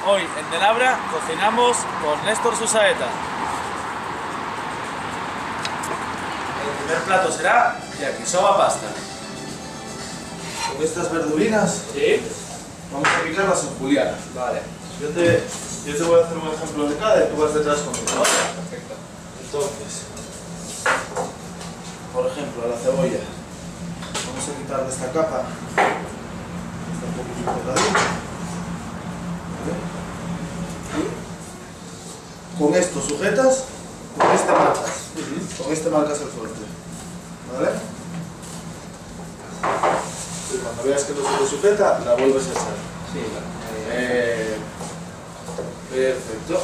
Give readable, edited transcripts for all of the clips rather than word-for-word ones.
Hoy en Delabra cocinamos con Néstor Susaeta. El primer plato será yakisoba pasta. Con estas verdurinas vamos a picarlas en juliana. Vale. Yo te voy a hacer un ejemplo de cada y tú vas detrás conmigo. Perfecto. Entonces, por ejemplo, a la cebolla vamos a quitarle esta capa. Está un poquito cortadita. ¿Vale? Con esto sujetas, con este marcas. Con este marcas el fuerte. ¿Vale? Y cuando veas que no se te sujeta, la vuelves a echar. Sí, Perfecto.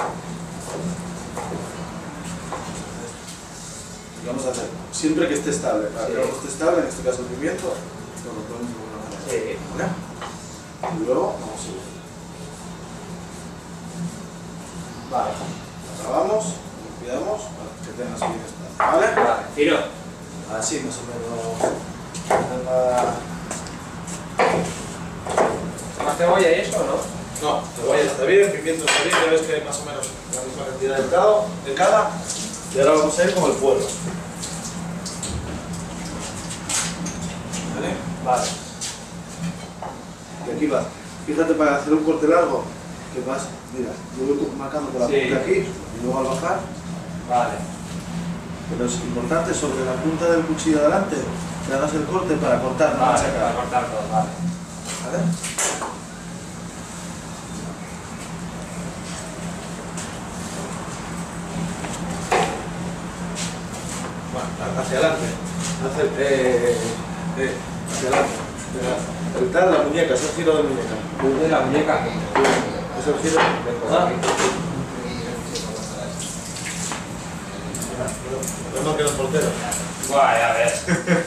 Y vamos a hacer siempre que esté estable. Para que no esté estable, en este caso el pimiento, lo ponemos de una manera. Sí. ¿Vale? Y luego vamos a subir. Vale. Acabamos, cuidamos para que tengas bien espacio. ¿Vale? Vale. Tiro. Así más o menos. Tenga... ¿Más cebolla y eso, no? No, cebolla está bien, pimiento está bien, ya ves que hay más o menos la misma cantidad de cada. Y ahora vamos a ir con el puerro. ¿Vale? Vale. Y aquí va. Fíjate, para hacer un corte largo, que vas, mira, yo voy marcando con la punta aquí y luego al bajar. Vale. Pero es importante sobre la punta del cuchillo de adelante que hagas el corte para cortar, no machacar. Para cortar todo, vale. ¿Vale? Bueno, hacia adelante. Hacia adelante. Evitar la muñeca, es el giro de muñeca. De la muñeca. Es el giro de no que los porteros. Guay, a ver.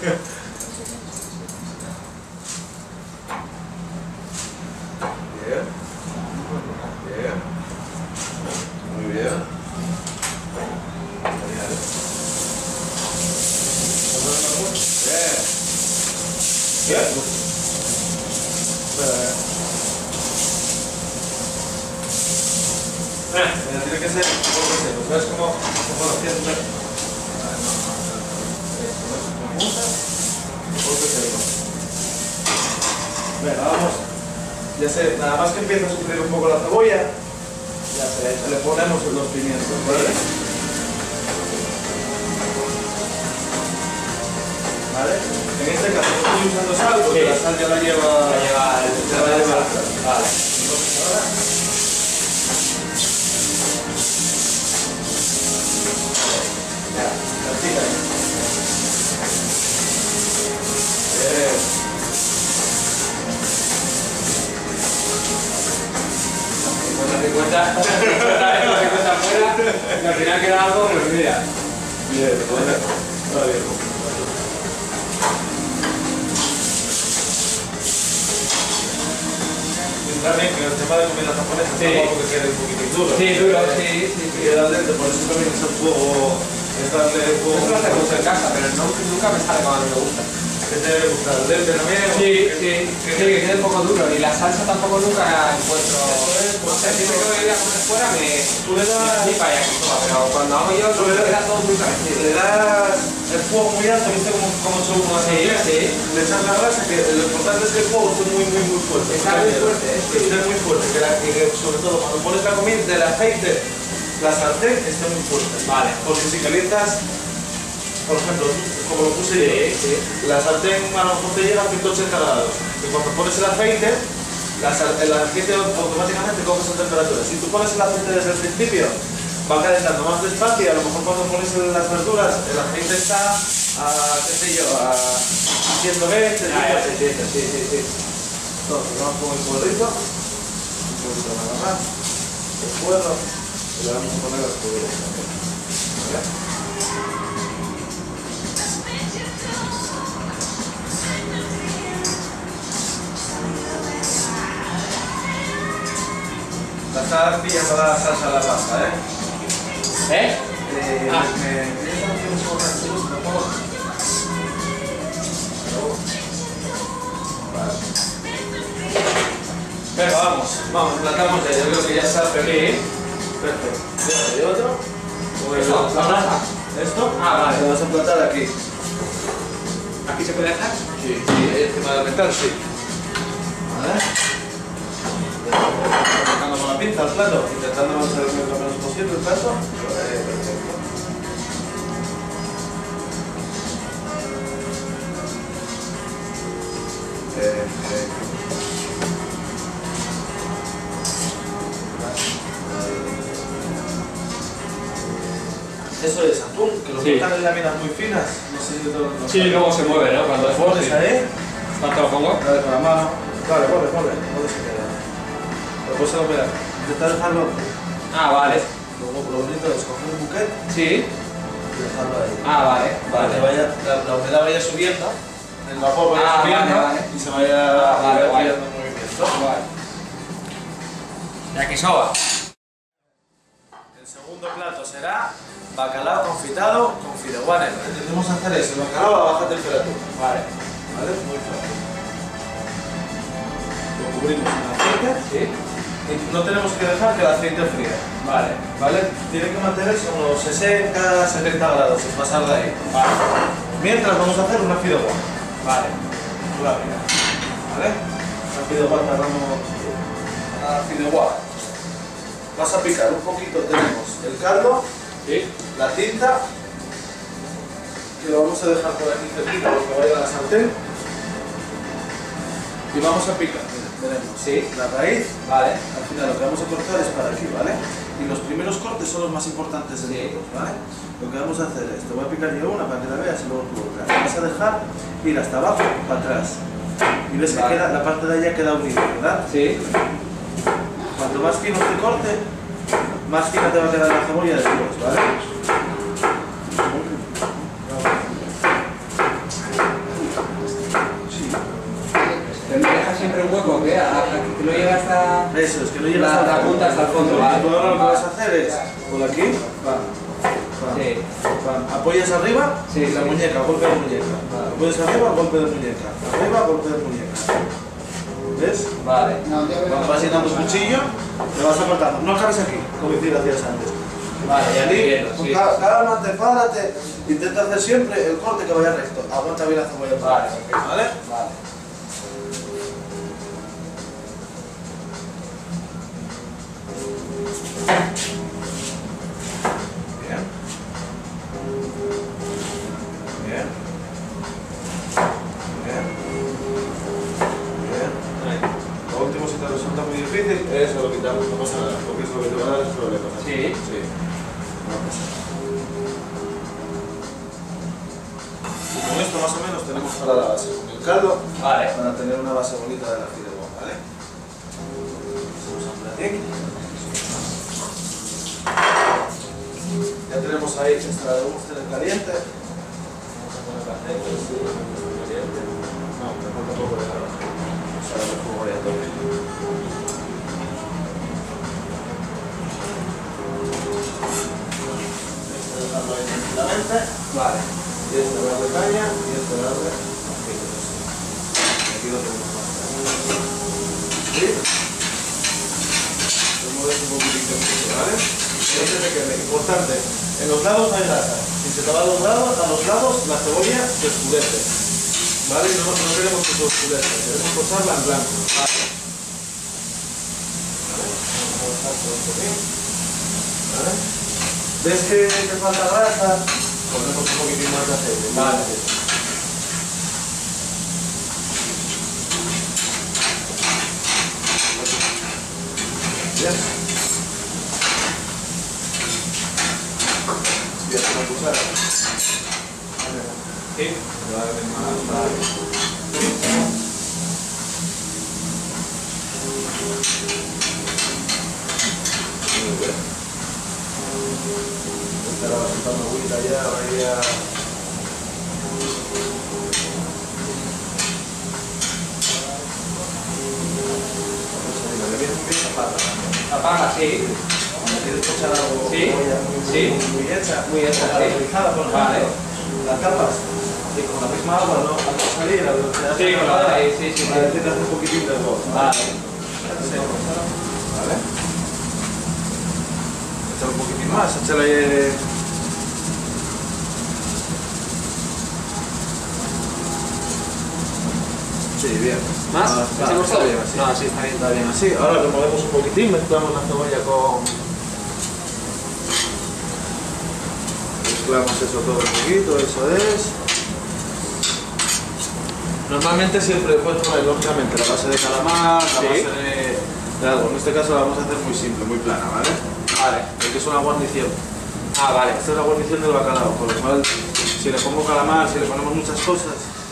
Bien. Bien. Muy bien. Genial. Bien. Bien. Tiene que ser un poco seco. ¿Sabes cómo lo hacías? Venga, vamos. Ya sé, nada más que empieza a sufrir un poco la cebolla, ya le ponemos los pimientos, ¿vale? ¿Vale? En este caso estoy usando sal, porque la sal ya la lleva. Vale. Entonces ahora. Ya, salsita ahí. Fuera, y al final queda algo, pues mira. Bien, está bien. También que el tema de comida japonesa es algo que quede un poquito duro. Sí, duro, sí. Queda dentro, por eso también es el fuego, es darle fuego. Eso lo hacemos en casa, pero nunca me sale como a mí me gusta. ¿Qué te debe gustar? ¿El dente también? Sí, que quede un poco duro. Y la salsa tampoco nunca encuentro. No sé, siempre que voy a comer fuera Tú le das... flipa ya que toma, pero cuando hago yo me queda todo muy parecido. Le das el fuego muy alto, ¿viste cómo son unas sartenes? Sí. Le echas la grasa, que lo importante es que el fuego esté muy fuerte. Está muy fuerte, que esté muy fuerte, que sobre todo cuando pones la comida del aceite, la sartén esté muy fuerte. Vale. Porque si calientas, por ejemplo, como lo puse yo, la sartén a lo mejor te llega a 180 grados. Y cuando pones el aceite, el aceite automáticamente coge esa temperatura. Si tú pones el aceite desde el principio, va calentando más despacio y a lo mejor cuando pones las verduras, el aceite está a, qué sé yo, a 120, sí. Entonces vamos con el puerrito, un poquito nada más, el puerro, y le vamos a poner las cebollas también. ¿Vale? La estás pillando la salsa a la pasta, ¿eh? Venga, vamos, plantamos ya, yo creo que ya está perfecto. Perfecto. ¿Y otro? ¿Esto? ¿La plaza? ¿Esto? Ah, vale. Lo vas a plantar aquí. ¿Aquí se puede dejar? Sí, encima del metal, sí. Vale. Tocando con la pinza al plato, intentando hacer lo menos posible el plato. Perfecto. Eso es atún, que lo cortan en láminas muy finas. No sé si todo lo Sí, luego se mueve, ¿no? Cuando pones ahí. ¿Cuánto lo pongo? Dale con la mano. Vale, ponle se queda. Después se lo mira. Intentar dejarlo. Ah, vale. Luego lo bonito es coger un buquet Sí. y dejarlo ahí. Ah, vale. Para que vaya, la humedad vaya subiendo, el vapor vaya subiendo vale. y se vaya creando el movimiento. Vale. Yakisoba. El segundo plato será bacalao confitado con fideuá negro. Intentemos hacer eso, el bacalao a baja temperatura. Vale. ¿Vale? Muy fácil. Lo cubrimos en aceite. Sí. Y no tenemos que dejar que el aceite fríe. Vale. ¿Vale? Tiene que mantenerse unos 60, 70 grados sin pasar de ahí. Vale. Mientras vamos a hacer una fideuá. Vale. Rápida. ¿Vale? La fideuá tardamos la fideuá. Vas a picar un poquito, tenemos el caldo, Sí. la tinta, que lo vamos a dejar por aquí cerquita porque vaya a la sartén. Y vamos a picar. Mira, tenemos la raíz. Vale. Al final lo que vamos a cortar es para aquí, ¿vale? Y los primeros cortes son los más importantes de todos, ¿vale? Lo que vamos a hacer es, te voy a picar yo una para que la veas y luego tú otra. Vas a dejar ir hasta abajo, para atrás. Y ves que queda, la parte de allá queda unida, ¿verdad? Sí. Cuanto más fino te corte, más fina te va a quedar la cebolla después, ¿vale? Pero me deja siempre un hueco, que lo llega hasta... Eso, es que no llega la punta hasta el fondo, ¿vale? Tú ahora lo que vas a hacer es, por aquí, Sí. apoyas arriba, Sí, la sí. muñeca, golpe de muñeca. Apoyas arriba, golpe de muñeca. Arriba, golpe de muñeca. ¿Ves? Vale. Cuando vas llenando el cuchillo, te vas apartando. No acabes aquí, como hacías antes. Vale, Y allí, entiendo, con sí. cálmate, párate. Intenta hacer siempre el corte que vaya recto. Aguanta bien la cebolla. Vale. ¿Vale? Vale. Bien. Bien. Bien. Bien. Lo último, si te resulta muy difícil, eso lo quitamos, no pasa nada, porque es lo que te va a dar es problemas. Sí. Sí. No pasa nada. Y con esto más o menos tenemos para la base. Con el caldo, Vale. para tener una base bonita de la fideuá, ¿vale? Pasamos a un platín. Ya tenemos ahí, esta la debemos tener caliente. Vamos a poner el aceite, sí, caliente. No, me falta poco de agua. Vamos a darle fuego ahí a tope. Este dejarlo ahí tranquilamente. Vale. Y este darle caña y este darle aceite. Y aquí lo tenemos más. ¿Sí? Lo mueves un poquitito, ¿vale? Antes de que me importante, en los lados hay grasa. Si se te va a los lados, la cebolla se oscurece. ¿Vale? No queremos que se oscurezca, queremos cortarla en blanco. Vale. Vamos a dejar todo esto bien. ¿Vale? ¿Ves que te falta grasa? Ponemos un poquitín más de aceite. Vale. Bien. Y hasta una cuchara. Sí. Vale, más, vale. Muy bien. Esta la va soltando agüita ya, vaya. Le viene bien tapada también. Apaga, sí. ¿Quieres echar algo? Sí. Sí. Muy hecha. Muy hecha, sí. Caramelizada, por ejemplo. Vale. La tapas y con la misma agua, ¿no? Al salir, a velocidad. Sí, con la de ahí, sí, sí. Para que tengas un poquitín de arroz. Vale. Vale. Sí. Vale. Échale un poquitín más, échale. Sí, bien. ¿Más? Está bien así. No, sí, está bien. Está bien así. Ahora removemos un poquitín, mezclamos la cebolla con... Mezclamos eso todo un poquito, eso es. Normalmente siempre puedes poner lógicamente la base de calamar, la base de algo. En este caso la vamos a hacer muy simple, muy plana, ¿vale? Vale. Porque es una guarnición. Ah, vale. Esta es la guarnición del bacalao, con lo cual si le pongo calamar, si le ponemos muchas cosas...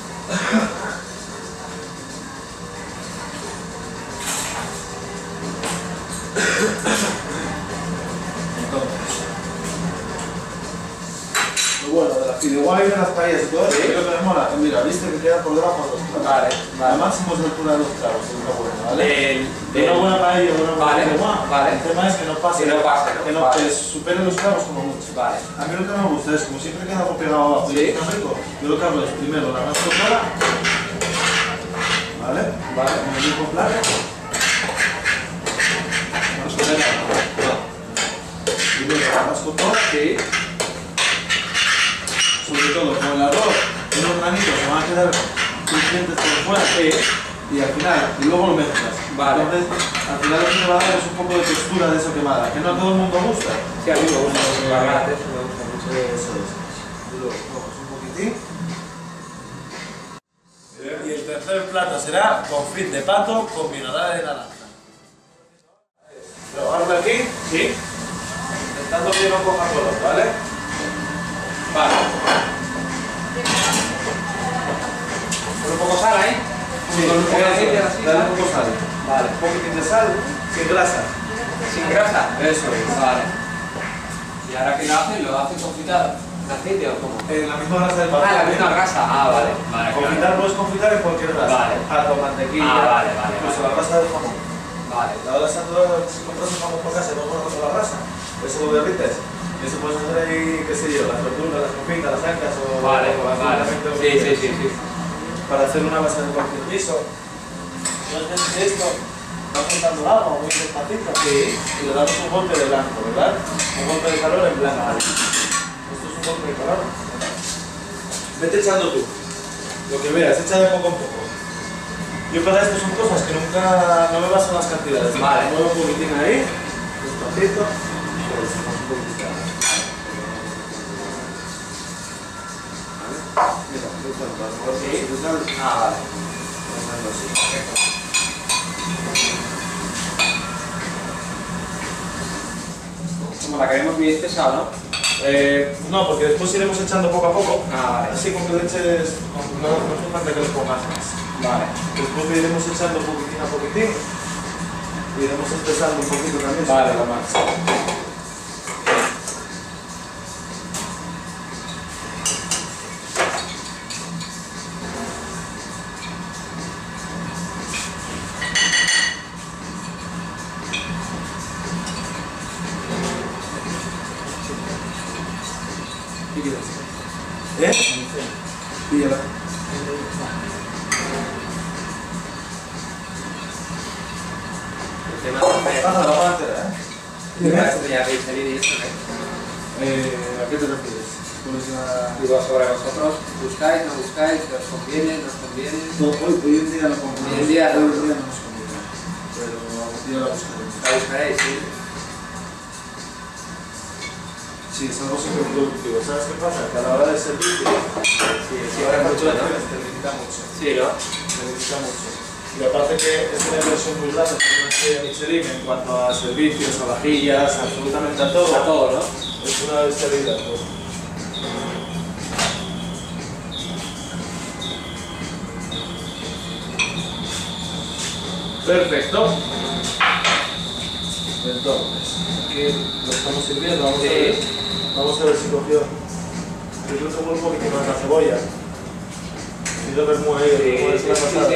Bueno, de la fideuá y de las paellas y todo eso, lo que me mola, mira, viste que queda por debajo de los clavos. Vale, vale. La máxima altura de los clavos, es lo bueno, ¿vale? De una buena paella, de una buena fideuá. Vale. El tema es que no pase, Que no pase, ¿no? que no Vale. te superen los clavos como mucho. Vale. A mí lo que me gusta es, como siempre queda algo pegado abajo y está rico, yo lo que hago es primero la rasco toda, ¿vale? Vale. En el mismo plato. Rasco toda. Primero la rasco toda. Sí. Sobre todo con el arroz, unos granitos se van a quedar crujientes por fuera y al final, y luego lo mezclas. Vale. Entonces, al final lo que te va a dar es un poco de textura de eso quemada, que no a todo el mundo gusta. Sí, a mí me gusta mucho. La verdad, eso me gusta mucho. Eso es. Y luego cogemos un poquitín. Y el tercer plato será confit de pato con vinagre de naranja. Probarlo aquí, Sí. intentando que no coja color, ¿vale? Vale. ¿Con un poco de sal ahí? Sí, ¿Con un poco de aceite así? dale un poco de sal. Vale. Un poquitín de sal, sin grasa. ¿Sin grasa? Eso es. Vale. ¿Y ahora qué lo hacen? ¿Lo hacen confitado? ¿En aceite o cómo? En la misma grasa del pato. Ah, la misma grasa. Ah, vale. Vale, Confitar puedes confitar en cualquier grasa. Vale. Pato, mantequilla, Ah, vale, vale, incluso vale. la grasa del jamón. Vale. La grasa, si compras un jamón por casa y no pones la grasa, eso lo derrites. Y eso puedes hacer ahí, qué sé yo, las verduras, las confitas, las ancas o... Vale, o vale. absolutamente lo que Sí, sí, quieras. sí, sí. Para hacer una base de cualquier guiso. Entonces esto, vas juntando agua muy despacito y le damos un golpe de blanco, ¿verdad? Un golpe de calor en blanco. Esto es un golpe de calor. Vete echando tú. Lo que veas, echa de poco en poco. Yo para esto son cosas que nunca, no me baso en las cantidades. Vale. Muevo un poquitín ahí, despacito. Pues, un poquitín. Mira, Sí. Ah, vale. Como la queremos bien espesa, ¿no? No, porque después iremos echando poco a poco. Ah, vale. Así con que le eches, no hace falta que le pongas más. Vale. Después le iremos echando poquitín a poquitín. Y iremos espesando un poquito también. Vale. sobre la masa. ¿Qué quieres? Píllala. El tema de... Pasa la mano entera, Esto ya veis salir y eso, ¿A qué te refieres? Pues a... Digo, sobre vosotros, buscáis, no buscáis, os conviene, no os conviene. No, hoy en día no conviene. Hoy en día no. Hoy en día no nos conviene. Pero algún día la buscaremos. La buscaréis, sí. Sí, es algo súper productivo. ¿Sabes qué pasa? Que a la hora de servir, Sí, ahora mucho, ¿no? te limita mucho. Sí, ¿no? Te limita mucho. Y aparte que es una inversión muy grande para una estrella Michelin en cuanto a servicios, a vajillas, absolutamente a todo. A todo, ¿no? Es una bestialidad. Pues. Perfecto. Entonces, aquí lo estamos sirviendo, vamos a ver si cogió. Yo creo que vuelvo un poquito más la cebolla. Y lo vermú ahí, el vermú es la pasada.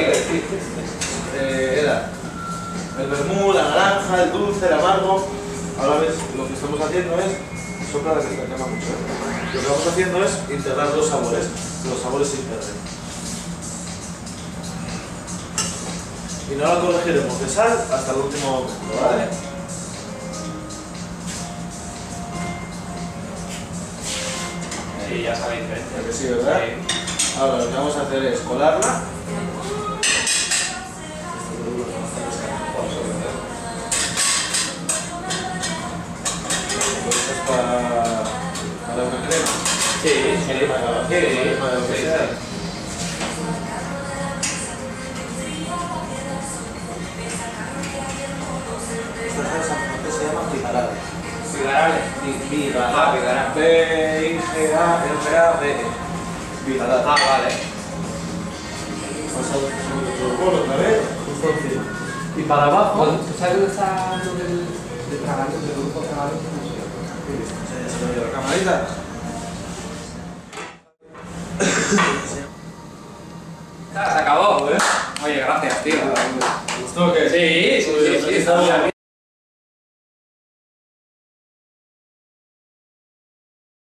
Era el vermú, la naranja, el dulce, el amargo. Ahora ves, lo que estamos haciendo es, sopla la que se quema mucho. Lo que vamos haciendo es integrar los sabores se integren. Y no la corregiremos de sal hasta el último momento, ¿vale? Sí, ya sabe diferencia. ¿A que sí, verdad? Sí. Ahora lo que vamos a hacer es colarla. Esto es para una crema. Sí, sí. Para lo que sea. Esta salsa francesa se llama pigarale. Pigarale. Ah, pigarale. B-I-G-A-R-A-B-E. Pigarale. Ah, vale. Vamos a otro bolo otra vez, justo encima. Y para abajo. ¿Tú sabes dónde está lo del tragaluz, del grupo tragaluz? Se me dio la camarita. Se acabó. Oye, gracias, tío. ¿Te gustó que? Sí, está bien.